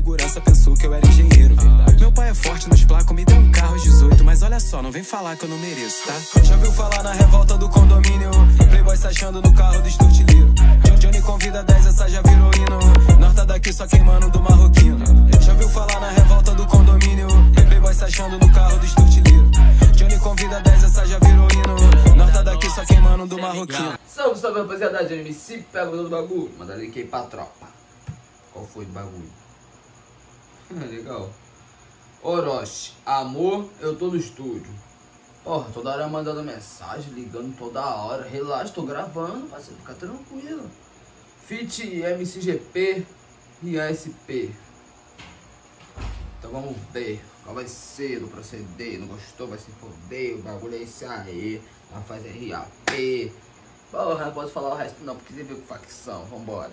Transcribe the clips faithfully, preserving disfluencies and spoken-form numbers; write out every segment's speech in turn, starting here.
segurança pensou que eu era engenheiro. Meu pai é forte nos placos, me deu um carro aos dezoito. Mas olha só, não vem falar que eu não mereço, tá? Já viu falar na revolta do condomínio? Playboy se achando no carro do esturtilheiro. Johnny convida dez, essa já virou hino. Nós tá daqui só queimando do marroquino. Já viu falar na revolta do condomínio? Playboy se achando no carro do esturtilheiro. Johnny convida dez, essa já virou hino. Nós tá daqui só queimando do marroquino. Salve, salve, rapaziada de M C, pega o do bagulho. Manda link aí pra tropa. Qual foi do bagulho? Ah, legal. Orochi, amor, eu tô no estúdio. Porra, toda hora mandando mensagem, ligando toda hora. Relaxa, tô gravando, parceiro, fica tranquilo. Fit M C G P e A S P. Então vamos ver qual vai ser do proceder. Não gostou, vai se foder. O bagulho é esse aí. Vai fazer R A P. Porra, não posso falar o resto não, porque você viu com facção. Vambora.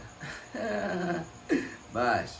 Baixa.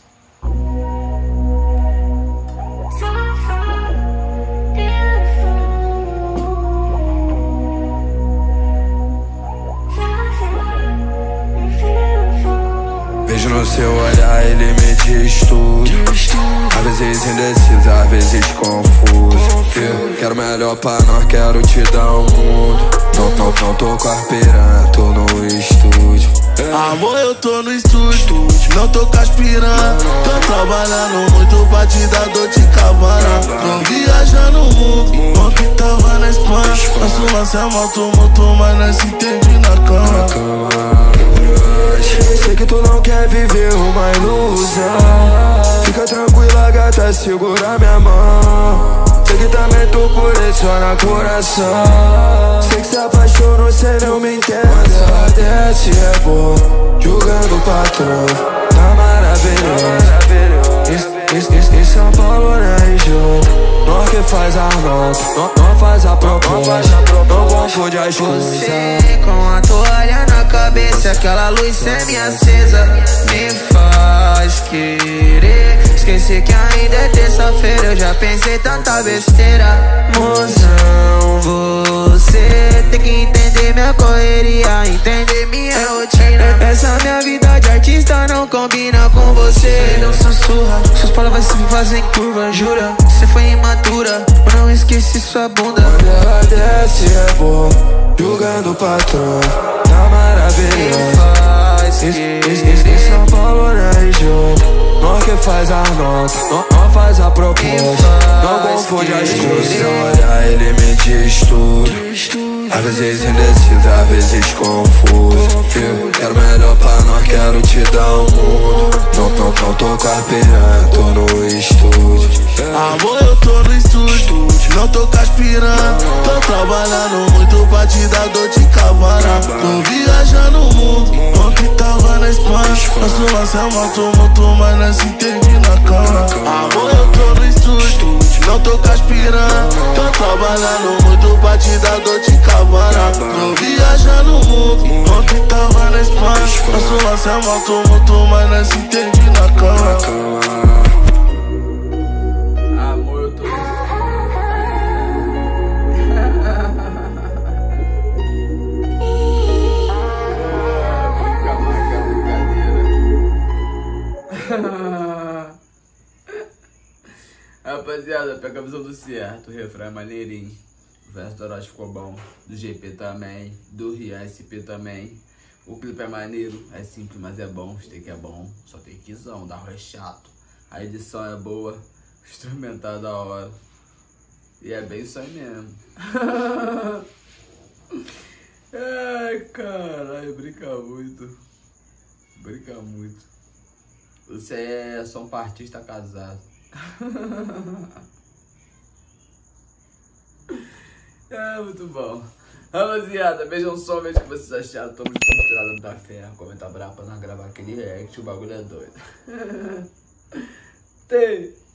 Vejo no seu olhar, ele me diz tudo. Às vezes indeciso, às vezes confuso. Eu quero melhor pra nós, quero te dar um mundo. Não, não, não tô com a piranha, tô no estúdio. Amor, eu tô no estúdio, não tô com as piranha. Tô trabalhando muito pra te dar dor de cabana. Tô viajando o mundo, ontem tava na Espanha. Nosso lance é moto, moto, mas nós se entende na cama. Sei que tu não quer viver uma ilusão. Fica tranquila, gata, segura minha mão. Sei que também tu coleciona coração. Sei que se apaixonou, cê não me entende. Mas ela desce, é boa, julgando o patrão. Tá maravilhoso. Isso, isso, em São Paulo, na região. Nós que faz a nota, nós faz a proposta. Não confunde as coisas. Você com a toalha na cabeça, aquela luz semi-acesa me faz querer esquecer que ainda é terça-feira. Eu já pensei tanta besteira. Mozão, você tem que entender minha correria, entender minha rotina. Essa minha vida de artista não combina com você. Não sussurra, suas palavras me fazem curva, jura? Você foi imatura, mas não esqueci sua bunda. Quando ela desce é bom, julgando o patrão. Tá maravilhoso. Em São Paulo, na região. Nós que faz a nota, nós faz a proposta. Não confunde as coisas. Seu olhar, ele me diz tudo. Às vezes indeciso, às vezes confuso. Eu quero melhor pra nós, quero te dar um mundo. Não, não, não tô com a piranha, tô no estúdio. Amor, eu tô no estúdio, não tô com as piranha. Tô trabalhando muito pra te dar dor de cabana. Tô viajando o mundo, ontem tava na Espanha. Nosso lance é moto, moto, mas nós se entende na cama. Amor, eu tô no estúdio, não tô com as piranha. Tô trabalhando muito pra te dar dor de cabana. Tô viajando o mundo, ontem tava na Espanha. Nosso lance é moto, moto, mas nós se entende na cama. Rapaziada, pega a visão do certo. O refrão é maneirinho. O verso do Orochi ficou bom. Do G P também. Do Ria S P também. O clipe é maneiro. É simples, mas é bom. O steak é bom. Só tem quizão. O darro é chato. A edição é boa. O instrumental é da hora. E é bem isso aí mesmo. Ai, caralho. Brinca muito. Brinca muito. Você é só um artista casado. É muito bom. Rapaziada, vejam só o vídeo que vocês acharam. Tô muito misturado, muita ferro. Comenta bravo pra nós gravar aquele react. O bagulho é doido. Tem.